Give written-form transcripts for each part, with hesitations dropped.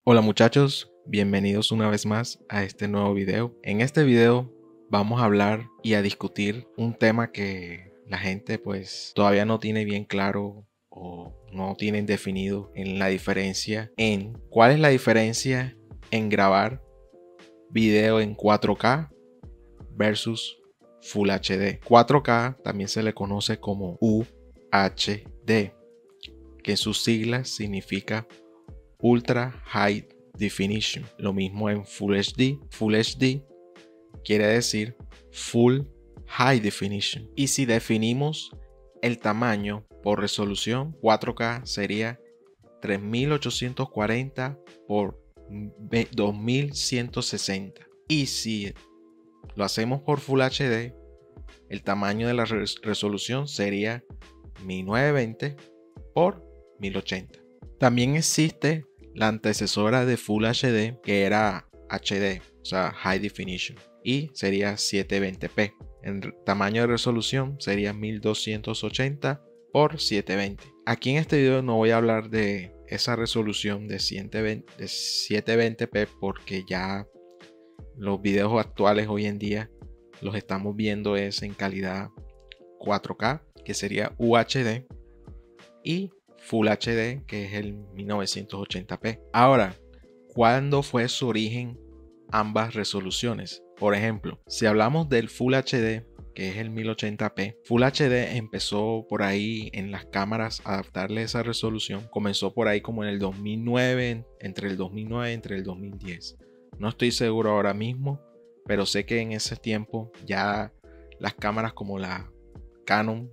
Hola muchachos, bienvenidos una vez más a este nuevo video. En este video vamos a hablar y a discutir un tema que la gente pues todavía no tiene bien claro o no tienen definido en la diferencia en cuál es la diferencia en grabar video en 4K versus Full HD. 4K también se le conoce como UHD, que en sus siglas significa Ultra High Definition. Lo mismo en Full HD. Full HD quiere decir Full High Definition. Y si definimos el tamaño por resolución, 4K sería 3840 por 2160. Y si lo hacemos por Full HD, el tamaño de la resolución sería 1920 por 1080. También existe la antecesora de Full HD, que era HD, o sea, High Definition, y sería 720p. El tamaño de resolución sería 1280 por 720. Aquí en este video no voy a hablar de esa resolución de 720p porque ya los videos actuales hoy en día los estamos viendo es en calidad 4K, que sería UHD, y Full HD, que es el 1980p. Ahora, ¿cuándo fue su origen ambas resoluciones? Por ejemplo, si hablamos del Full HD, que es el 1080p, Full HD empezó por ahí en las cámaras a adaptarle esa resolución. Comenzó por ahí como en el 2009, entre el 2010. No estoy seguro ahora mismo, pero sé que en ese tiempo ya las cámaras como la Canon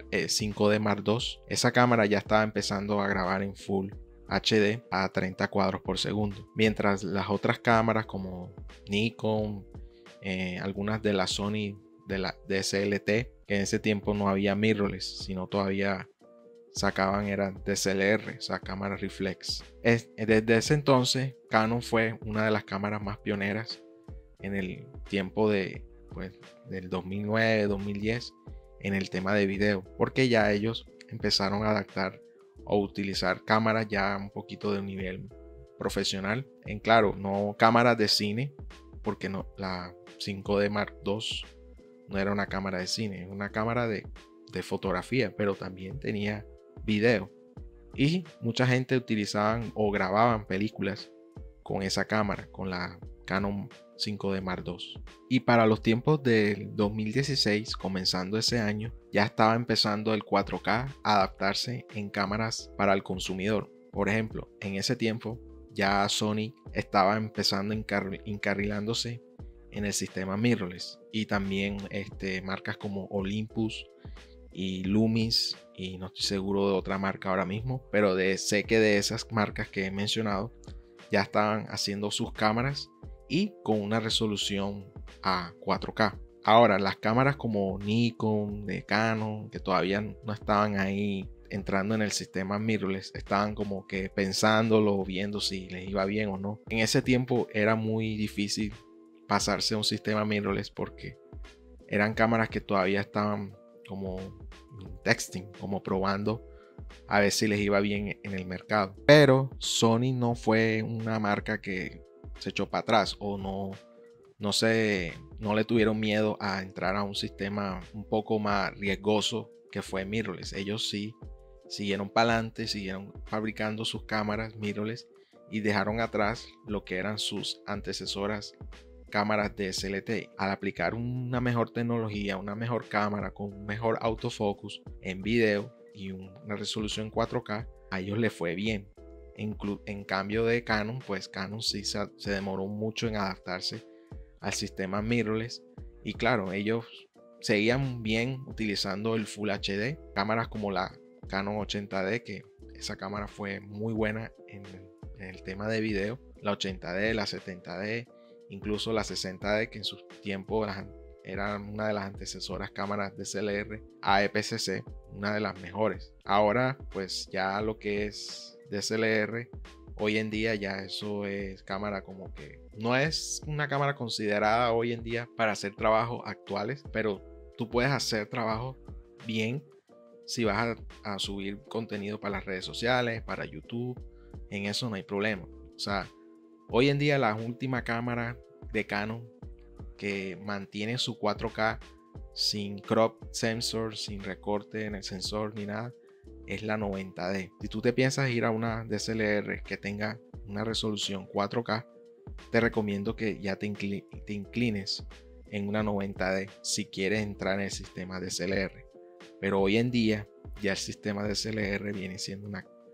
5D Mark II, esa cámara ya estaba empezando a grabar en Full HD a 30 cuadros por segundo, mientras las otras cámaras como Nikon, algunas de la Sony de la DSLT, que en ese tiempo no había mirrorless, sino todavía sacaban eran DSLR, o sea, cámara reflex. Desde ese entonces Canon fue una de las cámaras más pioneras en el tiempo de, pues, del 2009-2010 en el tema de video, porque ya ellos empezaron a adaptar o utilizar cámaras ya un poquito de un nivel profesional, en claro, no cámaras de cine, porque no, la 5D Mark II no era una cámara de cine, era una cámara de fotografía, pero también tenía video, y mucha gente utilizaban o grababan películas con esa cámara, con la Canon 5D Mark II. Y para los tiempos del 2016, comenzando ese año, ya estaba empezando el 4K a adaptarse en cámaras para el consumidor. Por ejemplo, en ese tiempo ya Sony estaba empezando encarrilándose en el sistema mirrorless, y también marcas como Olympus y Lumix, y no estoy seguro de otra marca ahora mismo, pero sé que de esas marcas que he mencionado ya estaban haciendo sus cámaras y con una resolución a 4K. Ahora, las cámaras como Nikon, de Canon, que todavía no estaban ahí entrando en el sistema mirrorless, estaban como que pensándolo, viendo si les iba bien o no. En ese tiempo era muy difícil pasarse a un sistema mirrorless porque eran cámaras que todavía estaban como testing, como probando a ver si les iba bien en el mercado. Pero Sony no fue una marca que se echó para atrás o no le tuvieron miedo a entrar a un sistema un poco más riesgoso que fue mirrorless. Ellos sí siguieron para adelante, siguieron fabricando sus cámaras mirrorless y dejaron atrás lo que eran sus antecesoras cámaras de DSLT. Al aplicar una mejor tecnología, una mejor cámara con un mejor autofocus en video y una resolución 4K, a ellos les fue bien. En cambio de Canon, pues Canon sí se demoró mucho en adaptarse al sistema mirrorless, y claro, ellos seguían bien utilizando el Full HD, cámaras como la Canon 80D, que esa cámara fue muy buena en el tema de video, la 80D, la 70D, incluso la 60D, que en su tiempo era una de las antecesoras cámaras DSLR AEP-C, una de las mejores. Ahora pues ya lo que es DSLR hoy en día, ya eso es cámara como que no es una cámara considerada hoy en día para hacer trabajos actuales, pero tú puedes hacer trabajo bien si vas a subir contenido para las redes sociales, para YouTube. En eso no hay problema. O sea, Hoy en día la última cámara de Canon que mantiene su 4K sin crop sensor, sin recorte en el sensor ni nada, es la 90D. Si tú te piensas ir a una DSLR que tenga una resolución 4K, te recomiendo que ya te inclines en una 90D si quieres entrar en el sistema DSLR. Pero hoy en día ya el sistema DSLR viene siendo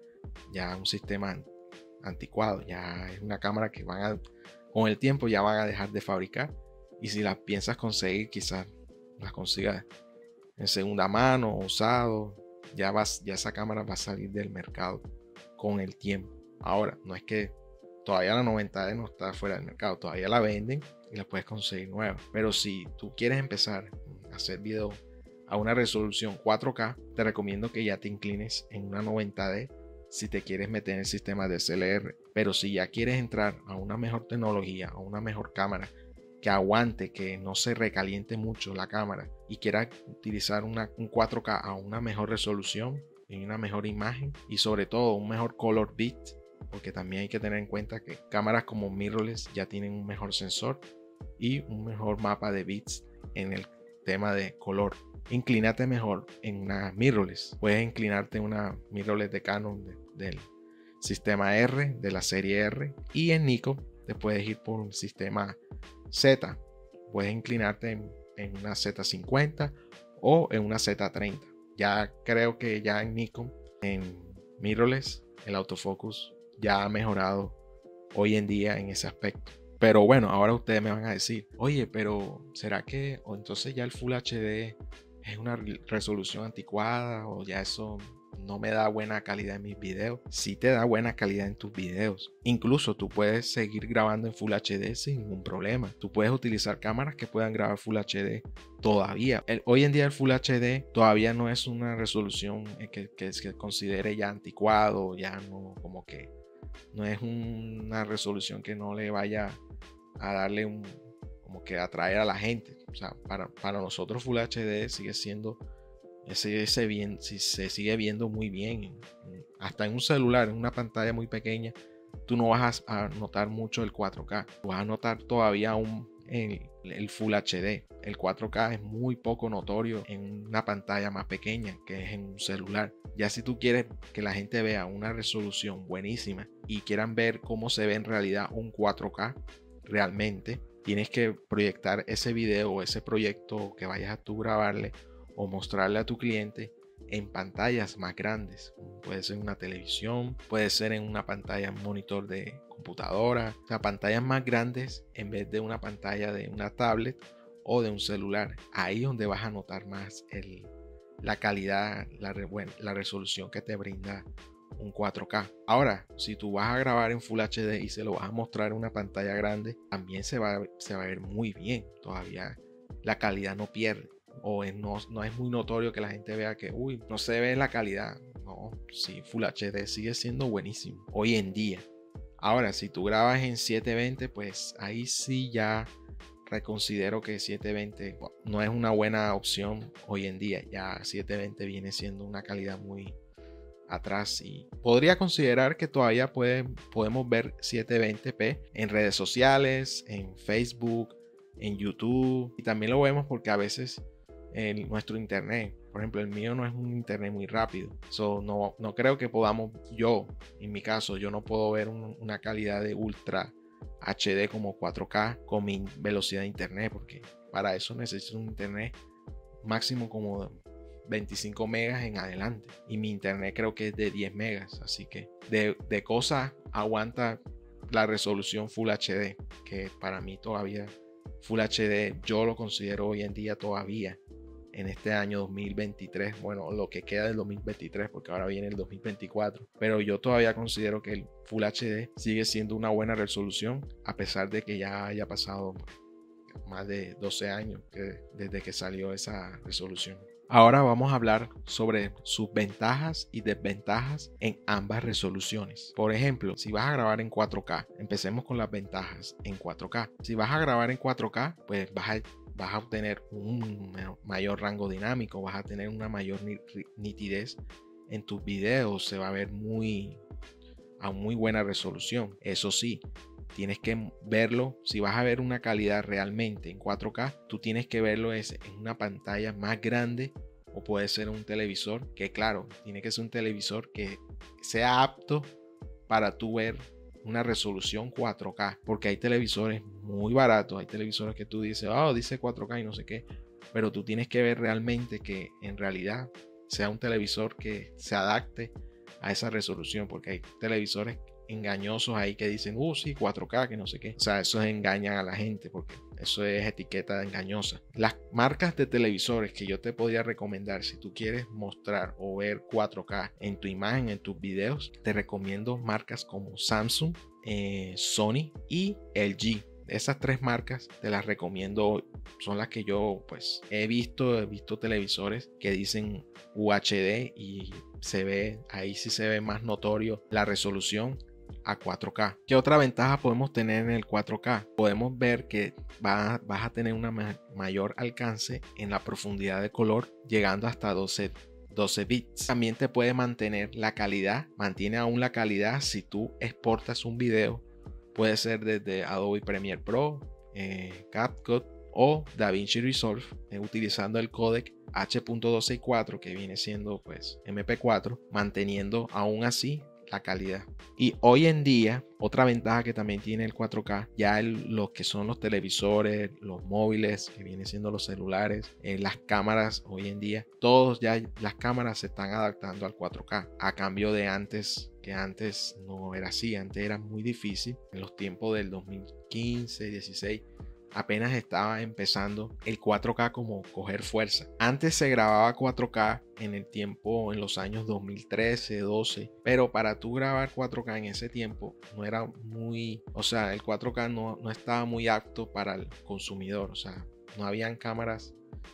ya un sistema anticuado, ya es una cámara que con el tiempo ya van a dejar de fabricar, y si las piensas conseguir, quizás las consigas en segunda mano o usado. Ya esa cámara va a salir del mercado con el tiempo. Ahora, no es que todavía la 90D no está fuera del mercado, todavía la venden y la puedes conseguir nueva. Pero si tú quieres empezar a hacer video a una resolución 4K, te recomiendo que ya te inclines en una 90D si te quieres meter en el sistema DSLR. Pero si ya quieres entrar a una mejor tecnología, a una mejor cámara, que aguante, que no se recaliente mucho la cámara, y quieras utilizar un 4K a una mejor resolución y una mejor imagen, y sobre todo un mejor color bit, porque también hay que tener en cuenta que cámaras como mirrorless ya tienen un mejor sensor y un mejor mapa de bits en el tema de color. Inclínate mejor en una mirrorless. Puedes inclinarte en una mirrorless de Canon del sistema R, de la serie R, y en Nikon te puedes ir por un sistema Z. Puedes inclinarte en una Z50 o en una Z30. Ya creo que ya en Nikon, en mirrorless, el autofocus ya ha mejorado hoy en día en ese aspecto. Pero bueno, ahora ustedes me van a decir, oye, pero ¿será que entonces ya el Full HD es una resolución anticuada, o ya eso no me da buena calidad en mis videos? Sí te da buena calidad en tus videos. Incluso tú puedes seguir grabando en Full HD sin ningún problema. Tú puedes utilizar cámaras que puedan grabar Full HD todavía. Hoy en día el Full HD todavía no es una resolución que se considere ya anticuado, ya no, como que no es una resolución que no le vaya a darle como que atraer a la gente. O sea, para nosotros Full HD sigue siendo, se sigue viendo muy bien. Hasta en un celular, en una pantalla muy pequeña, tú no vas a notar mucho el 4K. Tú vas a notar todavía el Full HD. El 4K es muy poco notorio en una pantalla más pequeña, que es en un celular. Ya si tú quieres que la gente vea una resolución buenísima y quieran ver cómo se ve en realidad un 4K realmente, tienes que proyectar ese video o ese proyecto que vayas a tú grabarle o mostrarle a tu cliente en pantallas más grandes. Puede ser en una televisión, puede ser en una pantalla, en monitor de computadora. O sea, pantallas más grandes en vez de una pantalla de una tablet o de un celular. Ahí es donde vas a notar más la calidad, la resolución que te brinda un 4K. Ahora, si tú vas a grabar en Full HD y se lo vas a mostrar en una pantalla grande, también se va a ver muy bien. Todavía la calidad no pierde, o no es muy notorio que la gente vea que no se ve la calidad. No, sí, Full HD sigue siendo buenísimo hoy en día. Ahora, si tú grabas en 720, pues ahí sí ya reconsidero que 720 no es una buena opción hoy en día. Ya 720 viene siendo una calidad muy atrás, y podría considerar que todavía podemos ver 720p en redes sociales, en Facebook, en YouTube, y también lo vemos porque a veces nuestro internet, por ejemplo el mío no es un internet muy rápido, no creo que podamos, en mi caso yo no puedo ver una calidad de ultra HD como 4K con mi velocidad de internet, porque para eso necesito un internet máximo como 25 megas en adelante, y mi internet creo que es de 10 megas, así que de cosas aguanta la resolución Full HD, que para mí todavía Full HD yo lo considero hoy en día todavía en este año 2023, bueno, lo que queda del 2023, porque ahora viene el 2024, pero yo todavía considero que el Full HD sigue siendo una buena resolución, a pesar de que ya haya pasado más de 12 años desde que salió esa resolución. Ahora vamos a hablar sobre sus ventajas y desventajas en ambas resoluciones. Por ejemplo, si vas a grabar en 4K, empecemos con las ventajas en 4K. Si vas a grabar en 4K, pues vas a obtener un mayor rango dinámico, vas a tener una mayor nitidez en tus videos, se va a ver a muy buena resolución. Eso sí, tienes que verlo. Si vas a ver una calidad realmente en 4K, tú tienes que verlo en una pantalla más grande, o puede ser un televisor, que claro, tiene que ser un televisor que sea apto para tú ver una resolución 4K, porque hay televisores muy baratos, hay televisores que tú dices, oh, dice 4K y no sé qué, pero tú tienes que ver realmente que en realidad sea un televisor que se adapte a esa resolución, porque hay televisores engañosos ahí que dicen, sí, 4K, que no sé qué. O sea, eso engañan a la gente, porque eso es etiqueta engañosa. Las marcas de televisores que yo te podría recomendar si tú quieres mostrar o ver 4K en tu imagen, en tus videos, te recomiendo marcas como Samsung, Sony y LG. Esas tres marcas te las recomiendo, son las que yo pues he visto televisores que dicen UHD y se ve, ahí sí se ve más notorio la resolución a 4K. ¿Qué otra ventaja podemos tener en el 4K? Podemos ver que vas a tener un mayor alcance en la profundidad de color, llegando hasta 12 bits. También te puede mantener la calidad, mantiene aún la calidad si tú exportas un video. Puede ser desde Adobe Premiere Pro, CapCut o DaVinci Resolve, utilizando el códec H.264, que viene siendo pues MP4, manteniendo aún así la calidad. Y hoy en día, otra ventaja que también tiene el 4K, ya los que son los televisores, los móviles, que vienen siendo los celulares, las cámaras, hoy en día, todos ya las cámaras se están adaptando al 4K, a cambio de antes, que antes no era así. Antes era muy difícil, en los tiempos del 2015, 16, apenas estaba empezando el 4K como coger fuerza. Antes se grababa 4K en los años 2013, 12, pero para tú grabar 4K en ese tiempo no era muy, o sea, el 4K no estaba muy apto para el consumidor, o sea, no habían cámaras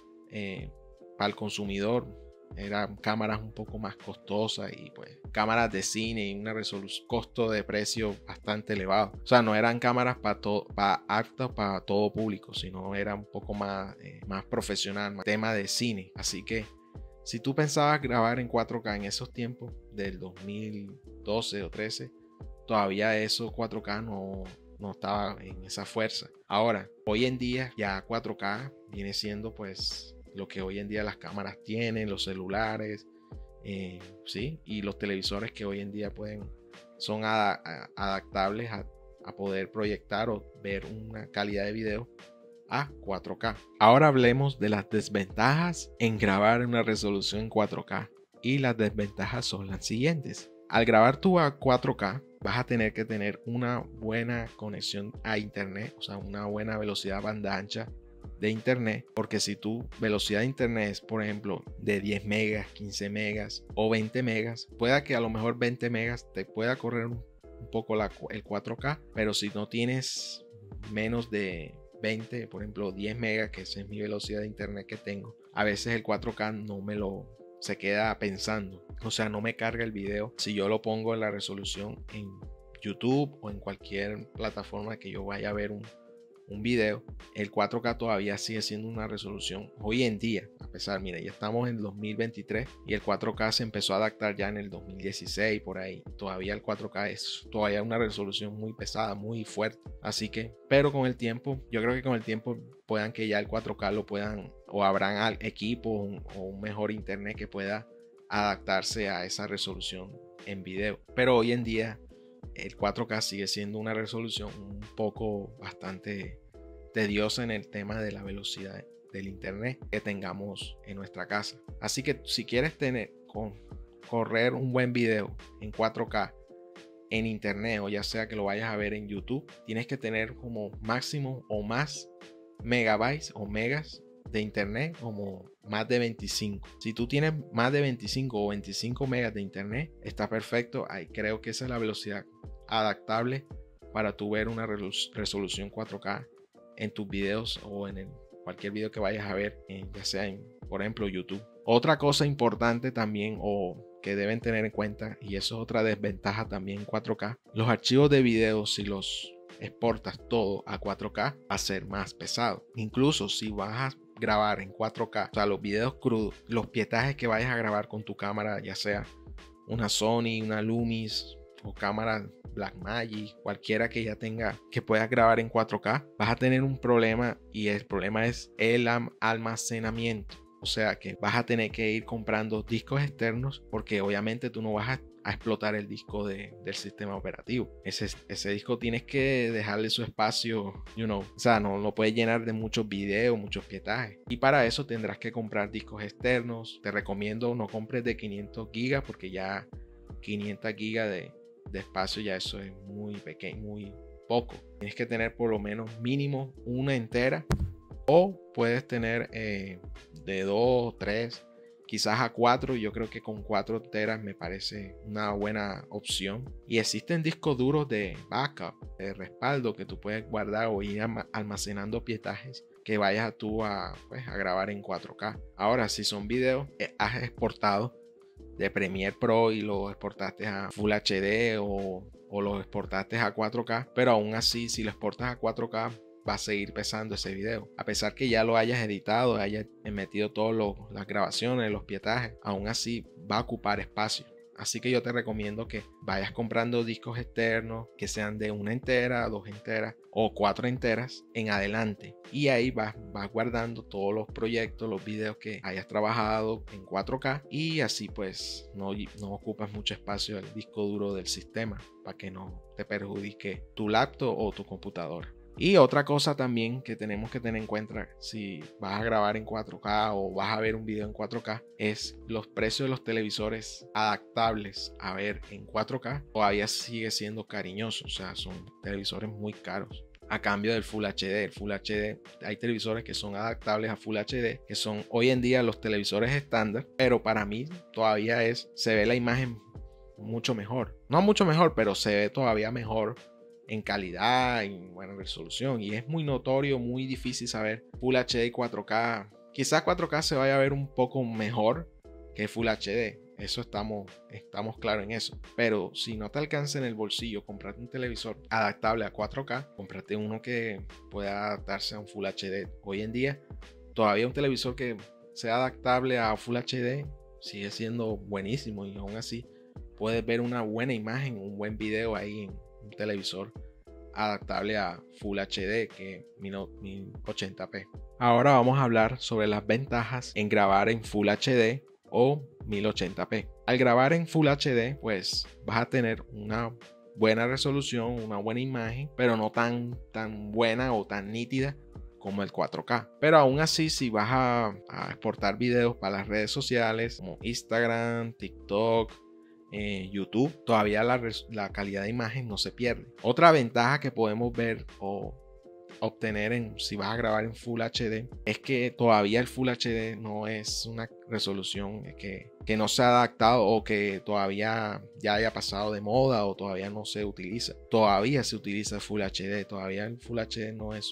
para el consumidor. Eran cámaras un poco más costosas y pues cámaras de cine y una resolución, costo de precio bastante elevado. O sea, no eran cámaras aptas para todo público, sino era un poco más profesional, más tema de cine. Así que si tú pensabas grabar en 4K en esos tiempos del 2012 o 13, todavía eso 4K no estaba en esa fuerza. Ahora, hoy en día ya 4K viene siendo pues lo que hoy en día las cámaras tienen, los celulares, ¿sí? Y los televisores que hoy en día son adaptables a poder proyectar o ver una calidad de video a 4K. Ahora hablemos de las desventajas en grabar en una resolución 4K. Y las desventajas son las siguientes. Al grabar tú a 4K, vas a tener que tener una buena conexión a internet, o sea, una buena velocidad banda ancha de internet, porque si tu velocidad de internet es, por ejemplo, de 10 megas, 15 megas o 20 megas, pueda que a lo mejor 20 megas te pueda correr un poco el 4K, pero si no tienes menos de 20, por ejemplo 10 megas, que esa es mi velocidad de internet que tengo, a veces el 4K se queda pensando, o sea, no me carga el video si yo lo pongo en la resolución en YouTube o en cualquier plataforma que yo vaya a ver un video. El 4K todavía sigue siendo una resolución hoy en día, a pesar, mira, ya estamos en 2023 y el 4K se empezó a adaptar ya en el 2016, por ahí. Todavía el 4K es todavía una resolución muy pesada, muy fuerte. Así que, pero con el tiempo, yo creo que con el tiempo puedan que ya el 4K lo puedan, o habrán equipos o un mejor internet que pueda adaptarse a esa resolución en video. Pero hoy en día el 4K sigue siendo una resolución un poco bastante tediosa en el tema de la velocidad del internet que tengamos en nuestra casa. Así que si quieres correr un buen video en 4K en internet, o ya sea que lo vayas a ver en YouTube, tienes que tener como máximo o más megabytes o megas de internet, como más de 25. Si tú tienes más de 25 o 25 megas de internet, está perfecto. Ahí creo que esa es la velocidad adaptable para tu ver una resolución 4K en tus videos o en cualquier video que vayas a ver, ya sea en, por ejemplo, YouTube. Otra cosa importante también, o que deben tener en cuenta, y eso es otra desventaja también en 4K, los archivos de video, si los exportas todo a 4K, va a ser más pesado. Incluso si vas a grabar en 4K, o sea, los videos crudos, los pietajes que vayas a grabar con tu cámara, ya sea una Sony, una Lumix o cámaras Blackmagic, cualquiera que ya tenga, que puedas grabar en 4K, vas a tener un problema, y el problema es el almacenamiento. O sea que vas a tener que ir comprando discos externos, porque obviamente tú no vas a explotar el disco del sistema operativo. Ese disco tienes que dejarle su espacio, o sea, no lo puedes llenar de muchos videos, muchos pietajes. Y para eso tendrás que comprar discos externos. Te recomiendo no compres de 500 gigas, porque ya 500 gigas de espacio ya eso es muy pequeño, muy poco. Tienes que tener por lo menos mínimo una entera, o puedes tener de 2, 3, quizás a 4. Yo creo que con 4 teras me parece una buena opción. Y existen discos duros de backup, de respaldo, que tú puedes guardar o ir almacenando pietajes que vayas tú a grabar en 4K. Ahora, si son videos has exportado de Premiere Pro y lo exportaste a Full HD o lo exportaste a 4K, pero aún así, si lo exportas a 4K, va a seguir pesando ese video. A pesar que ya lo hayas editado, hayas metido todas las grabaciones, los pietajes, aún así va a ocupar espacio. Así que yo te recomiendo que vayas comprando discos externos que sean de 1 entera, 2 enteras o 4 enteras en adelante. Y ahí vas guardando todos los proyectos, los videos que hayas trabajado en 4K. Y así pues no ocupas mucho espacio del disco duro del sistema, para que no te perjudique tu laptop o tu computadora. Y otra cosa también que tenemos que tener en cuenta si vas a grabar en 4K o vas a ver un video en 4K es los precios de los televisores adaptables a ver en 4K. Todavía sigue siendo cariñoso, o sea, son televisores muy caros. A cambio del Full HD. El Full HD, hay televisores que son adaptables a Full HD, que son hoy en día los televisores estándar, pero para mí todavía se ve la imagen mucho mejor. No mucho mejor, pero se ve todavía mejor en calidad, en buena resolución, y es muy notorio, muy difícil saber Full HD y 4K. Quizás 4K se vaya a ver un poco mejor que Full HD, eso estamos claros en eso, pero si no te alcanza en el bolsillo comprarte un televisor adaptable a 4K, cómprate uno que pueda adaptarse a un Full HD. Hoy en día todavía un televisor que sea adaptable a Full HD sigue siendo buenísimo, y aún así puedes ver una buena imagen, un buen video ahí en un televisor adaptable a Full HD, que 1080p. Ahora vamos a hablar sobre las ventajas en grabar en Full HD o 1080p. Al grabar en Full HD, pues vas a tener una buena resolución, una buena imagen, pero no tan buena o tan nítida como el 4K. Pero aún así, si vas a exportar videos para las redes sociales como Instagram, TikTok, YouTube, todavía la calidad de imagen no se pierde. Otra ventaja que podemos ver o obtener si vas a grabar en Full HD es que todavía el Full HD no es una resolución que no se ha adaptado, o que todavía ya haya pasado de moda, o todavía no se utiliza. Todavía se utiliza Full HD, todavía el Full HD no es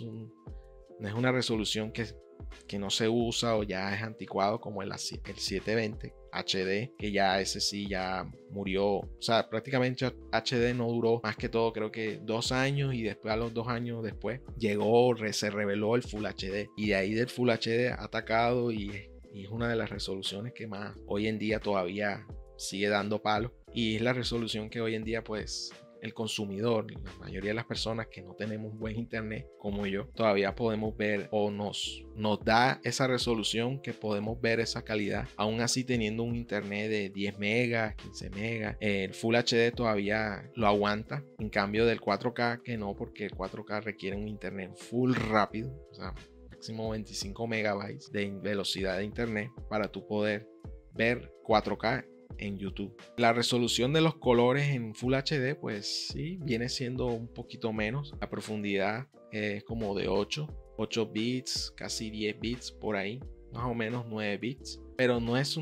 una resolución que no se usa o ya es anticuado como el 720 HD, que ya ese sí ya murió. O sea, prácticamente HD no duró más que todo, creo que 2 años, y después a los 2 años después se reveló el Full HD, y de ahí del Full HD ha atacado, y es una de las resoluciones que más hoy en día todavía sigue dando palo, y es la resolución que hoy en día pues el consumidor, la mayoría de las personas que no tenemos buen internet como yo, todavía podemos ver, o nos da esa resolución, que podemos ver esa calidad, aún así teniendo un internet de 10 megas, 15 megas. El Full HD todavía lo aguanta, en cambio del 4K que no, porque el 4K requiere un internet full rápido, o sea, máximo 25 megabytes de velocidad de internet para tú poder ver 4K en YouTube. La resolución de los colores en Full HD pues sí viene siendo un poquito menos. La profundidad es como de 8 bits, casi 10 bits por ahí, más o menos 9 bits, pero no es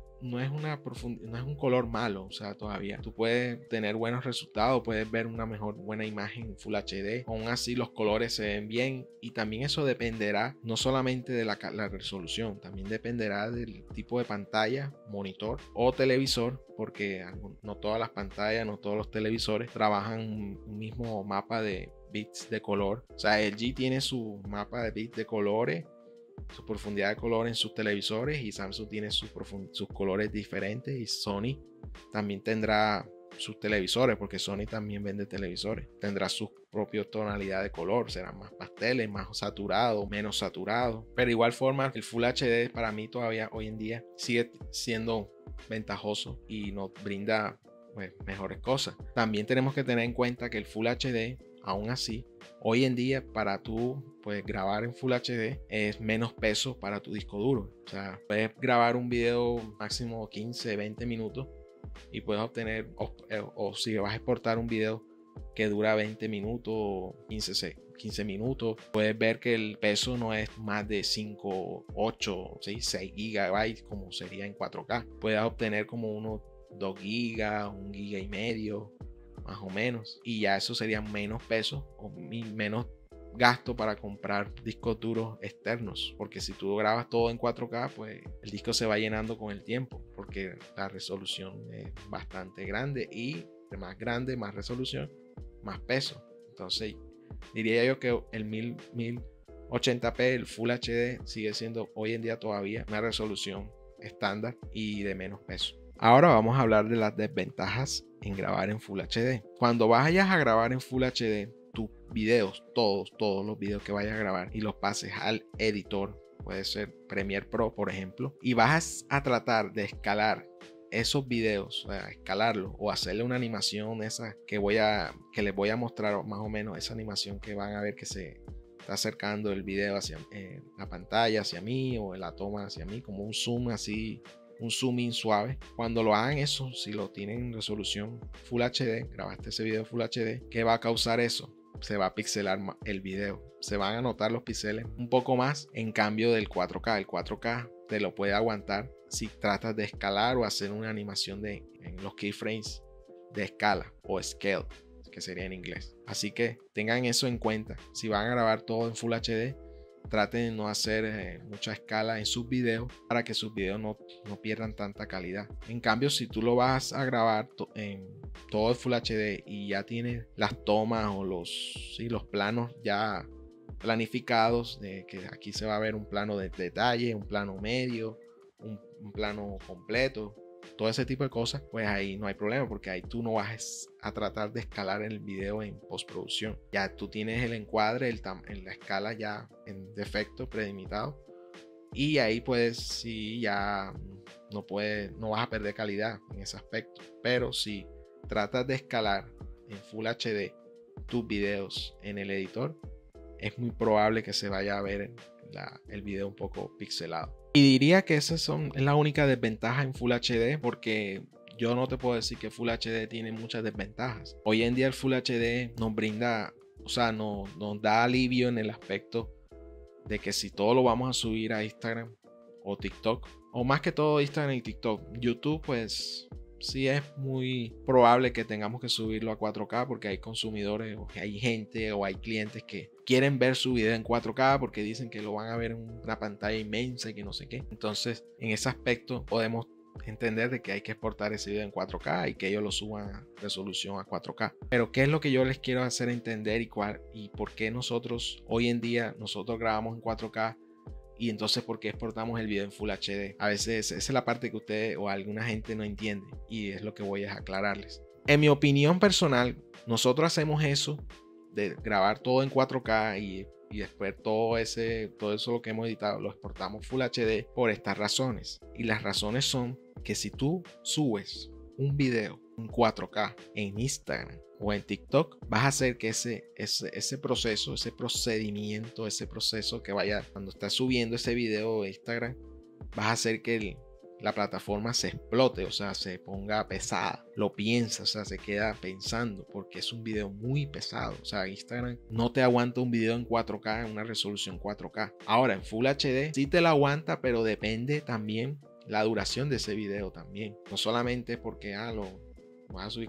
un color malo. O sea, todavía tú puedes tener buenos resultados, puedes ver una buena imagen en Full HD, aún así los colores se ven bien. Y también eso dependerá no solamente de la resolución, también dependerá del tipo de pantalla, monitor o televisor, porque no todas las pantallas, no todos los televisores trabajan un mismo mapa de bits de color. O sea, LG tiene su mapa de bits de colores, su profundidad de color en sus televisores, y Samsung tiene sus colores diferentes, y Sony también tendrá sus televisores, porque Sony también vende televisores. Tendrá su propia tonalidad de color, serán más pasteles, más saturado, menos saturado. Pero igual forma, el Full HD para mí todavía hoy en día sigue siendo ventajoso y nos brinda pues mejores cosas. También tenemos que tener en cuenta que el Full HD, aún así, hoy en día para tú pues grabar en Full HD es menos peso para tu disco duro. O sea, puedes grabar un video máximo 15, 20 minutos y puedes obtener, o si vas a exportar un video que dura 20 minutos, 15 minutos, puedes ver que el peso no es más de 5, 8, 6 GB como sería en 4K. Puedes obtener como unos 2 GB, 1,5 GB más o menos, y ya eso sería menos peso o menos gasto para comprar discos duros externos, porque si tú grabas todo en 4K pues el disco se va llenando con el tiempo, porque la resolución es bastante grande y de más grande, más resolución, más peso. Entonces diría yo que el 1080p, el Full HD, sigue siendo hoy en día todavía una resolución estándar y de menos peso. Ahora vamos a hablar de las desventajas en grabar en Full HD. Cuando vayas a grabar en Full HD, tus videos, todos los videos que vayas a grabar y los pases al editor, puede ser Premiere Pro por ejemplo, y vas a tratar de escalar esos videos, o sea, escalarlos o hacerle una animación esa que les voy a mostrar más o menos, esa animación que van a ver que se está acercando el video hacia la pantalla hacia mí o la toma hacia mí, como un zoom así, un zooming suave. Cuando lo hagan eso, si lo tienen en resolución Full HD, grabaste ese video Full HD, ¿qué va a causar eso? Se va a pixelar el video, se van a notar los píxeles un poco más en cambio del 4K. El 4K te lo puede aguantar si tratas de escalar o hacer una animación en los keyframes de escala o scale, que sería en inglés. Así que tengan eso en cuenta. Si van a grabar todo en Full HD, traten de no hacer mucha escala en sus videos para que sus videos no pierdan tanta calidad. En cambio, si tú lo vas a grabar en todo el Full HD y ya tienes las tomas o los planos ya planificados, de que aquí se va a ver un plano de detalle, un plano medio, un plano completo, todo ese tipo de cosas, pues ahí no hay problema, porque ahí tú no vas a tratar de escalar el video en postproducción. Ya tú tienes el encuadre, en la escala ya en defecto prelimitado, y ahí pues sí ya no vas a perder calidad en ese aspecto. Pero si tratas de escalar en Full HD tus videos en el editor, es muy probable que se vaya a ver el video un poco pixelado. Y diría que esas es la única desventaja en Full HD, porque yo no te puedo decir que Full HD tiene muchas desventajas. Hoy en día el Full HD nos brinda, o sea, nos da alivio en el aspecto de que si todo lo vamos a subir a Instagram o TikTok, o más que todo Instagram y TikTok, YouTube pues sí es muy probable que tengamos que subirlo a 4K, porque hay consumidores o hay gente o hay clientes que quieren ver su video en 4K porque dicen que lo van a ver en una pantalla inmensa y que no sé qué. Entonces en ese aspecto podemos entender de que hay que exportar ese video en 4K y que ellos lo suban a resolución a 4K. Pero ¿qué es lo que yo les quiero hacer entender y por qué nosotros hoy en día grabamos en 4K? Y entonces, ¿por qué exportamos el video en Full HD? A veces esa es la parte que ustedes o alguna gente no entiende, y es lo que voy a aclararles. En mi opinión personal, nosotros hacemos eso de grabar todo en 4K y después todo eso lo que hemos editado lo exportamos Full HD por estas razones. Y las razones son que si tú subes un video en 4K en Instagram o en TikTok, vas a hacer que ese proceso, ese procedimiento, ese proceso que vaya cuando estás subiendo ese video a Instagram, vas a hacer que la plataforma se explote, o sea, se ponga pesada, lo piensa, o sea, se queda pensando, porque es un video muy pesado. O sea, Instagram no te aguanta un video en 4K, en una resolución 4K. Ahora, en Full HD sí te la aguanta, pero depende también la duración de ese video también. No solamente porque lo vas a subir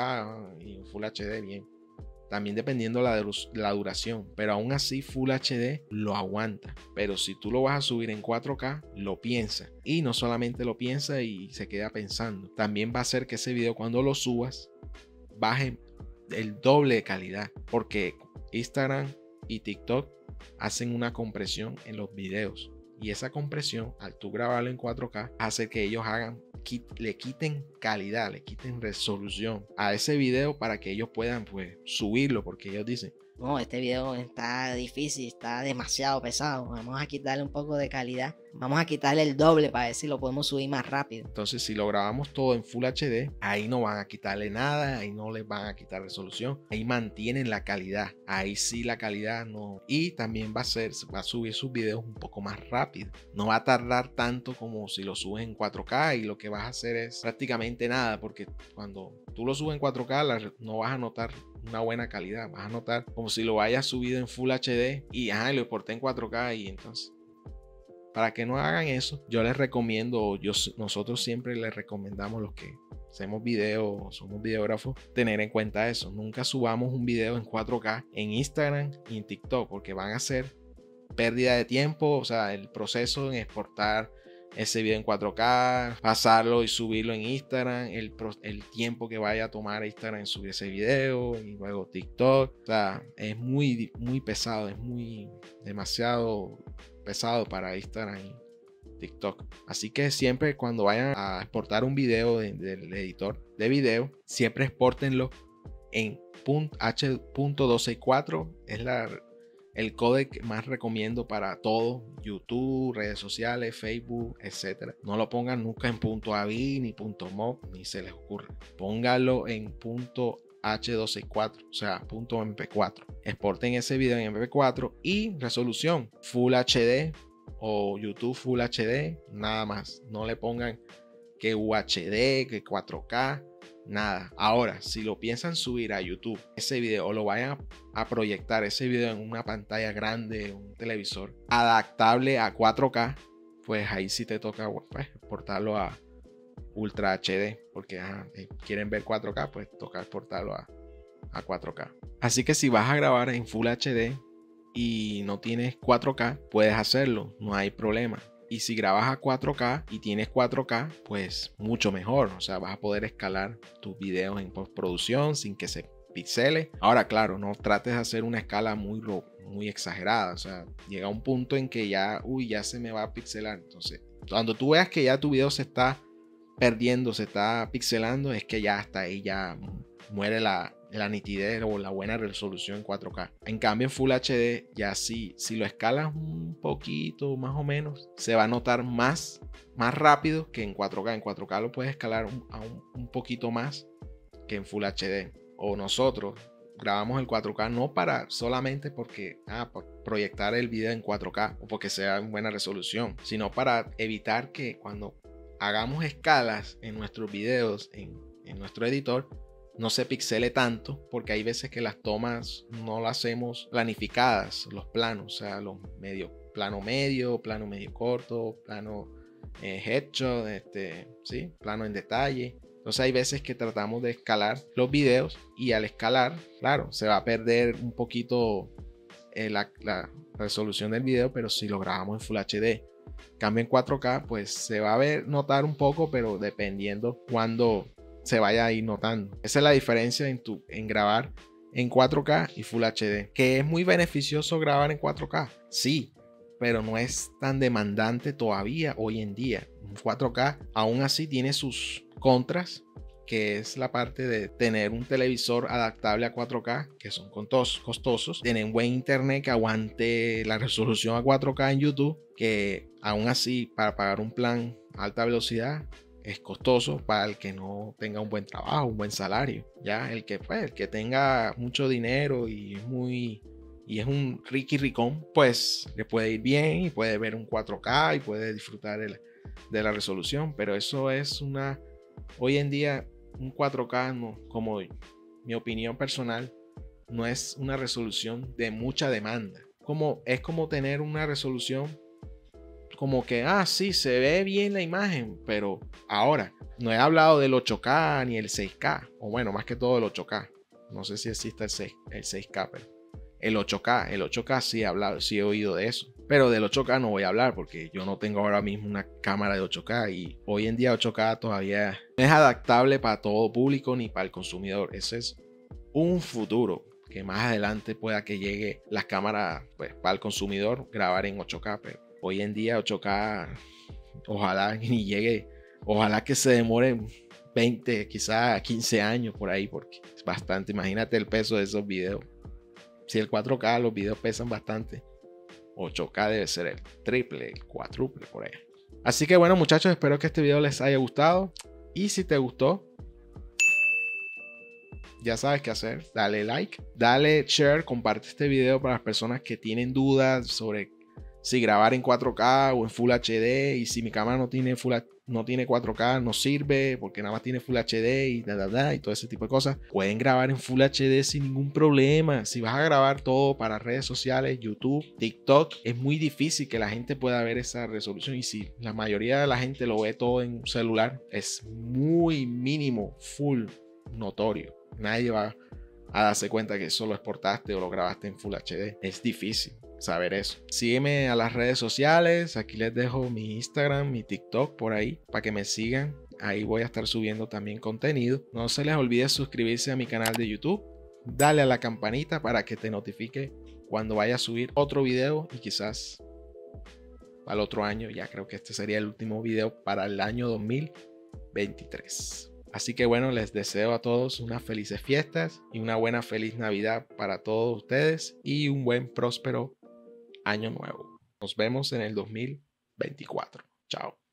4K y Full HD, bien. También dependiendo la duración, pero aún así Full HD lo aguanta. Pero si tú lo vas a subir en 4K, lo piensa. Y no solamente lo piensa y se queda pensando, también va a hacer que ese video cuando lo subas baje el doble de calidad, porque Instagram y TikTok hacen una compresión en los videos. Y esa compresión, al tú grabarlo en 4K, hace que ellos hagan le quiten calidad, le quiten resolución a ese video para que ellos puedan pues subirlo, porque ellos dicen, no, este video está difícil, está demasiado pesado, vamos a quitarle un poco de calidad, vamos a quitarle el doble para ver si lo podemos subir más rápido. Entonces si lo grabamos todo en Full HD, ahí no van a quitarle nada, ahí no les van a quitar resolución, ahí mantienen la calidad, ahí sí la calidad no. Y también va a subir sus videos un poco más rápido, no va a tardar tanto como si lo subes en 4K, y lo que vas a hacer es prácticamente nada, porque cuando tú lo subes en 4K no vas a notar una buena calidad, vas a notar como si lo hayas subido en Full HD y lo exporté en 4K. Y entonces, para que no hagan eso, yo les recomiendo, nosotros siempre les recomendamos, los que hacemos videos, somos videógrafos, tener en cuenta eso. Nunca subamos un video en 4K en Instagram y en TikTok, porque van a ser pérdida de tiempo. O sea, el proceso en exportar ese video en 4K, pasarlo y subirlo en Instagram, el tiempo que vaya a tomar Instagram en subir ese video, y luego TikTok. O sea, es muy pesado, es demasiado pesado para Instagram y TikTok. Así que siempre cuando vayan a exportar un video del editor de video, siempre exportenlo en H.264. Es el códec más recomiendo para todo: YouTube, redes sociales, Facebook, etc. No lo pongan nunca en .avi ni .mov, ni se les ocurre. Pónganlo en H264, o sea, .mp4. Exporten ese video en mp4 y resolución Full HD o YouTube Full HD, nada más. No le pongan que UHD, que 4K. Nada. Ahora, si lo piensan subir a YouTube, ese video, o lo vayan a proyectar ese video en una pantalla grande, un televisor adaptable a 4K, pues ahí sí te toca pues, exportarlo a Ultra HD, porque quieren ver 4K, pues toca exportarlo a 4K. Así que si vas a grabar en Full HD y no tienes 4K, puedes hacerlo, no hay problema. Y si grabas a 4K y tienes 4K, pues mucho mejor. O sea, vas a poder escalar tus videos en postproducción sin que se pixele. Ahora, claro, no trates de hacer una escala muy exagerada. O sea, llega un punto en que ya se me va a pixelar. Entonces, cuando tú veas que ya tu video se está perdiendo, se está pixelando, es que ya hasta ahí ya muere la nitidez o la buena resolución en 4K. En cambio en Full HD, ya si lo escalas un poquito más o menos, se va a notar más rápido que en 4K. En 4K lo puedes escalar un poquito más que en Full HD. O nosotros grabamos el 4K no para solamente porque para proyectar el video en 4K o porque sea en buena resolución, sino para evitar que cuando hagamos escalas en nuestros videos en nuestro editor no se pixele tanto, porque hay veces que las tomas no las hacemos planificadas, los planos, o sea, los plano medio corto, plano headshot, ¿sí? Plano en detalle. Entonces hay veces que tratamos de escalar los videos, y al escalar, claro, se va a perder un poquito la resolución del video, pero si lo grabamos en Full HD. Cambio en 4K, pues se va a notar un poco, pero dependiendo cuando se vaya a ir notando. Esa es la diferencia en grabar en 4K y Full HD. Que es muy beneficioso grabar en 4K, sí, pero no es tan demandante todavía hoy en día. En 4K aún así tiene sus contras, que es la parte de tener un televisor adaptable a 4K, que son costosos, tener un buen internet que aguante la resolución a 4K en YouTube, que aún así para pagar un plan alta velocidad es costoso para el que no tenga un buen trabajo, un buen salario. Ya el que tenga mucho dinero y es un ricón, pues le puede ir bien y puede ver un 4K y puede disfrutar de la resolución. Pero eso es hoy en día un 4K, no, como mi opinión personal, no es una resolución de mucha demanda. Es como tener una resolución como que, sí, se ve bien la imagen, pero ahora no he hablado del 8K ni el 6K, o bueno, más que todo el 8K. No sé si existe el 6K, pero el 8K sí he oído de eso. Pero del 8K no voy a hablar porque yo no tengo ahora mismo una cámara de 8K, y hoy en día 8K todavía no es adaptable para todo público ni para el consumidor. Ese es un futuro, que más adelante pueda que llegue las cámaras pues, para el consumidor grabar en 8K, pero hoy en día 8K ojalá ni llegue Ojalá que se demore 20, quizá 15 años por ahí, porque es bastante. Imagínate el peso de esos videos. Si el 4K, los videos pesan bastante. 8K debe ser el triple, el cuádruple por ahí. Así que bueno, muchachos, espero que este video les haya gustado. Y si te gustó, ya sabes qué hacer. Dale like, dale share, comparte este video para las personas que tienen dudas sobre si grabar en 4K o en Full HD. Y si mi cámara no tiene 4K, no sirve porque nada más tiene Full HD y y todo ese tipo de cosas. Pueden grabar en Full HD sin ningún problema. Si vas a grabar todo para redes sociales, YouTube, TikTok, es muy difícil que la gente pueda ver esa resolución. Y si la mayoría de la gente lo ve todo en un celular, es muy mínimo, full notorio. Nadie va a darse cuenta que solo exportaste o lo grabaste en Full HD. Es difícil saber eso. Sígueme a las redes sociales. Aquí les dejo mi Instagram, mi TikTok por ahí para que me sigan. Ahí voy a estar subiendo también contenido. No se les olvide suscribirse a mi canal de YouTube. Dale a la campanita para que te notifique cuando vaya a subir otro video y quizás al otro año. Ya creo que este sería el último video para el año 2023. Así que bueno, les deseo a todos unas felices fiestas y una buena feliz Navidad para todos ustedes y un buen próspero año nuevo. Nos vemos en el 2024. Chao.